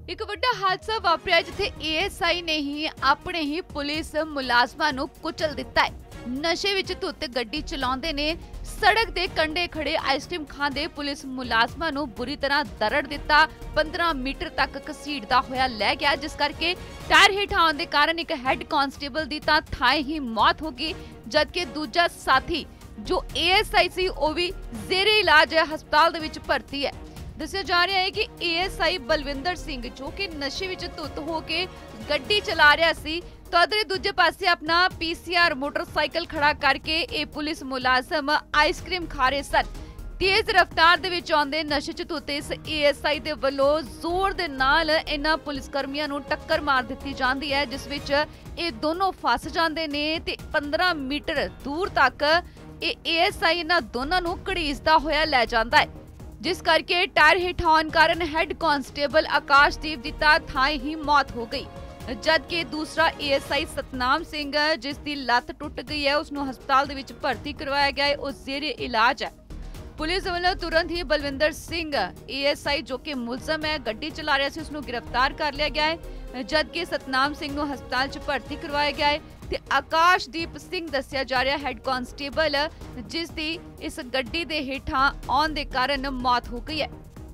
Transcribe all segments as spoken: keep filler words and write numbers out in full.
एक वड्डा हादसा वापरिया जिथे एएसआई ने ही अपने ही पुलिस मुलाजमां नूं कुचल दिता है। नशे विच धुत गड्डी चलाउंदे ने सड़क दे कंढे खड़े आइसक्रीम खांदे पुलिस मुलाजमां नूं बुरी तरह दरड़ दिता। पंद्रह मीटर तक घसीटदा होया लै गया, जिस करके टायर हेठ आउण दे कारण एक हैड कांस्टेबल दी तां थाए ही मौत हो गई, जबकि दूजा साथी जो एएसआई सी ओह भी जेरे इलाज हस्पताल दे विच भर्ती है। दस्सिया जा रहा है कि एएसआई बलविंदर सिंह जो कि नशे विच धुत होके गड्डी चला रहा सी, तो अदरे दूजे पासे अपना पीसीआर मोटरसाइकिल खड़ा करके ए पुलिस मुलाजम आइसक्रीम खा रहे सन। तेज रफ्तार दे विच आउंदे नशे च धुत इस एएसआई दे वल्लों जोर दे नाल इन्हां पुलिस कर्मियां नूं टक्कर मार दित्ती जांदी है, जिस विच ए दोनों फस जांदे ने ते पंद्रह मीटर दूर तक ए एएसआई इन्हां दोनां नूं घड़ीसदा होया लै जांदा है, जिस करके टायर हेठ आउण कारण हैड कांस्टेबल आकाशदीप दी तां थाए ही मौत हो गई, जबकि दूसरा एएसआई सतनाम सिंह जिस दी लत्त टुट गई है उसनूं हस्पताल दे विच भर्ती करवाया गया है, उस जेरे इलाज है। पुलिस वालों तुरंत ही बलविंदर सिंह एएसआई जो कि मुलजम है गड्डी चला रहा सी उसनूं गिरफ्तार कर लिया गया है, जबकि सतनाम सिंह नूं हस्पताल च भर्ती करवाया गया है। ते आकाशदीप सिंह दस्सिया जा रहा हैड कांस्टेबल जिस दी इस गड्डी दे हेठां आउण दे कारण मौत हो गई है।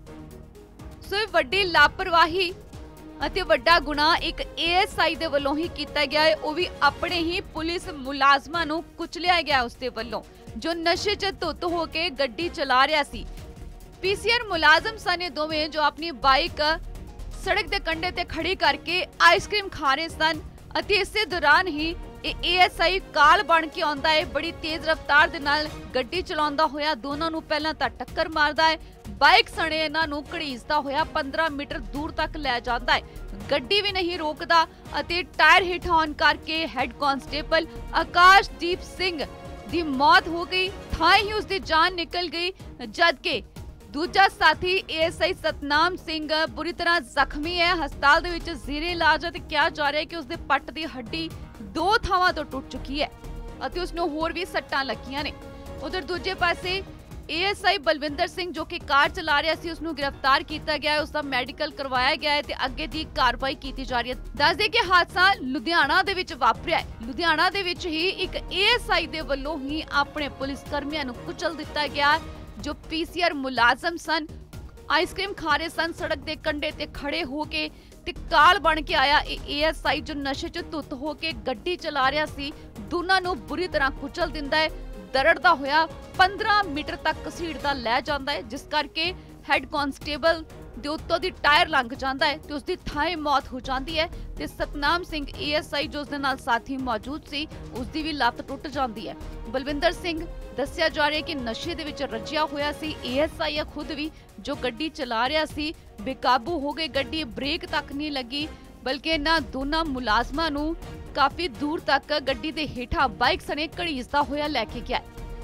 सो वड्डी लापरवाही ਅਤੇ ਵੱਡਾ ਗੁਨਾਹ ਇੱਕ ਏਐਸਆਈ ਦੇ ਵੱਲੋਂ ਹੀ ਕੀਤਾ ਗਿਆ ਹੈ, ਉਹ ਵੀ ਆਪਣੇ ਹੀ ਪੁਲਿਸ ਮੁਲਾਜ਼ਮਾਂ ਨੂੰ ਕੁਚਲਿਆ ਗਿਆ ਉਸ ਦੇ ਵੱਲੋਂ ਜੋ ਨਸ਼ੇ 'ਚ ਧੁੱਤ ਹੋ ਕੇ ਗੱਡੀ ਚਲਾ ਰਿਹਾ ਸੀ। ਪੀਸੀਆਰ ਮੁਲਾਜ਼ਮ ਸਨ ਦੋਵੇਂ ਜੋ ਆਪਣੀ ਬਾਈਕ ਸੜਕ ਦੇ ਕੰਢੇ ਤੇ ਖੜੀ ਕਰਕੇ ਆਈਸਕ੍ਰੀਮ ਖਾ ਰਹੇ ਸਨ ਅਤੇ ਇਸੇ ਦੌਰਾਨ ਹੀ ਇਹ ਏਐਸਆਈ ਕਾਲ ਬਣ ਕੇ ਆਉਂਦਾ ਹੈ। ਬੜੀ ਤੇਜ਼ ਰਫ਼ਤਾਰ ਦੇ ਨਾਲ ਗੱਡੀ ਚਲਾਉਂਦਾ ਹੋਇਆ ਦੋਨਾਂ ਨੂੰ ਪਹਿਲਾਂ ਤਾਂ ਟੱਕਰ ਮਾਰਦਾ ਹੈ, ਬਾਈਕ ਸਣੇ ਇਹਨਾਂ ਨੂੰ ਘੜੀਸਦਾ ਹੋਇਆ पंद्रह ਮੀਟਰ ਦੂਰ ਤੱਕ ਲੈ ਜਾਂਦਾ ਹੈ। ਗੱਡੀ ਵੀ ਨਹੀਂ ਰੋਕਦਾ ਅਤੇ ਟਾਇਰ ਹਿੱਟ ਹੋਣ ਕਰਕੇ ਹੈਡ ਕਾਂਸਟੇਬਲ ਆਕਾਸ਼ਦੀਪ ਸਿੰਘ ਦੀ ਮੌਤ ਹੋ ਗਈ, ਥਾਂ ਹੀ ਉਸ ਦੀ ਜਾਨ ਨਿਕਲ ਗਈ, ਜਦਕਿ ਦੂਜਾ ਸਾਥੀ ਏਐਸਆਈ ਸਤਨਾਮ ਸਿੰਘ ਬੁਰੀ ਤਰ੍ਹਾਂ ਜ਼ਖਮੀ ਹੈ, ਹਸਪਤਾਲ ਦੇ ਵਿੱਚ ਜ਼ੀਰੇ ਇਲਾਜ ਹੈ ਤੇ ਕਿਹਾ ਜਾ ਰਿਹਾ ਹੈ ਕਿ ਉਸ ਦੇ ਪੱਟ ਦੀ ਹੱਡੀ ਦੋ ਥਾਵਾਂ ਤੋਂ ਟੁੱਟ ਚੁੱਕੀ ਹੈ ਅਤੇ ਉਸ ਨੂੰ ਹੋਰ ਵੀ ਸੱਟਾਂ ਲੱਗੀਆਂ ਨੇ। ਉਧਰ ਦੂਜੇ ਪਾਸੇ एएसआई बलविंदर सिंह जो कि कार चला रहा सी उसनूं गिरफ्तार किया गया है, उसका मैडिकल करवाया गया है ते अगे दी कार्रवाई की जा रही है। दस दे कि हादसा लुधियाना दे विच वापरिया है। लुधियाना दे विच ही एक एएसआई दे वल्लों ही अपने पुलिस कर्मियों नूं कुचल दिता गया जो पीसीआर मुलाजम सन, आइसक्रीम खा रहे सन, सड़क के कंढे ते खड़े होके ते काल बन के आया एएसआई जो नशे च धुत होके गड्डी चला रहा सी, दोनों नूं बुरी तरह कुचल दिंदा है, दरड़दा होया पंद्रह मीटर तक घसीटदा लै जांदा है, जिस करके हैड कांस्टेबल दे उत्तों दी टायर लंघ जांदा है ते उसदी थाए मौत हो जांदी है ते सतनाम सिंह एएसआई जो उसदे नाल साथी मौजूद सी उसदी भी लत्त टुट जांदी है। बलविंदर सिंह दस्सिया जा रहा है कि नशे दे विच रज्जिया होया सी, एएसआई खुद भी जो गड्डी चला रहा सी बेकाबू हो गई, गड्डी ब्रेक तक नहीं लगी, बल्कि इन्हां दोनां मुलाजमां नूं काफी दूर तक गड्डी दे हेठा बाइक सने घड़ीसदा होया लैके गया।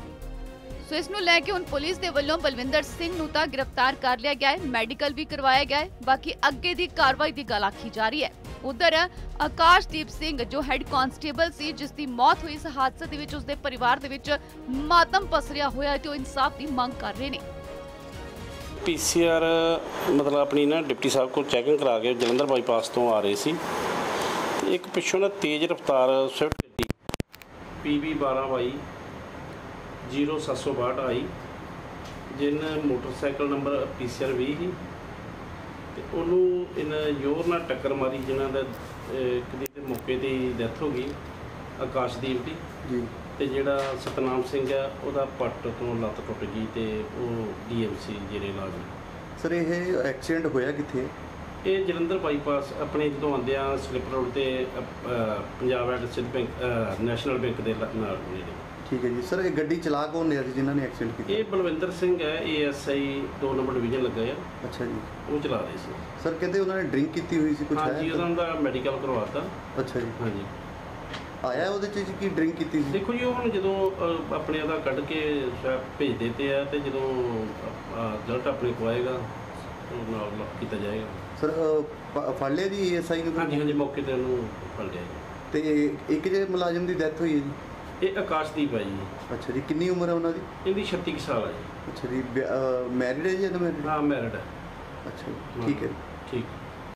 सो इस नूं लैके हुण पुलिस दे वल्लों बलविंदर सिंह नूं तां गिरफ्तार कर लिया गया है, मैडिकल भी करवाया गया है, बाकी अगे दी कार्रवाई दी गल आखी जा रही है। उधर आकाशदीप सिंह जो हैड कांस्टेबल सी जिसकी मौत हुई इस हादसे दे विच उसदे परिवार दे विच मातम पसरिया होया ते इंसाफ की मांग कर रहे ने। पीसीआर मतलब अपनी ना डिप्टी साहब को चैकिंग करा के जलंधर बाईपास तो आ रहे सी, एक पिछों ना तेज़ रफ्तार स्विफ्ट गड्डी पी बी बारह वाई जीरो सत्त सौ बाहठ आई, जिन motorcycle number P C R भी ही तो उन्होंने इन जोर ना टक्कर मारी, जिन्हों का मौके पर डैथ हो गई आकाशदीप की, तो जोड़ा सतनाम सिंह है वह पट्ट तो लत्त टुट गई तो वो डी एम सी जेरे इलाज। सर ये एक्सीडेंट होया कित्थे? ये जलंधर बाईपास अपने जो आंदे स्लिप रोड से Punjab and Sind bank national bank के नेड़े। ठीक है जी। सर ये गड्डी चला कौन है जिन्होंने एक्सीडेंट किया? ये बलविंदर सिंह है, एएसआई दो नंबर डिवीजन लगा है। अच्छा जी। वो चला रहे थे। सर कहते उन्होंने ड्रिंक की हुई सी कुछ? हाँ जी, उन्होंने मैडिकल करवाता। अच्छा जी। हाँ जी। आया वो की ड्रिंक की? देखो जी हम जो अपने का कढ़ के भेज देते हैं तो जो रिजल्ट अपने को आएगा तो किया जाएगा। सर फड़ लिया जी एएसआई ने? हाँ जी हाँ जी, मौके पर फड़ लिया जी। तो एक जो मुलाजिम की डैथ हुई है जी? ये आकाशदीप है जी। अच्छा जी। कितनी उम्र है उन्होंने? इनकी छत्तीस साल है जी। अच्छा जी। मैरिड है जी? हाँ मैरिड है। अच्छा ठीक है। ठीक।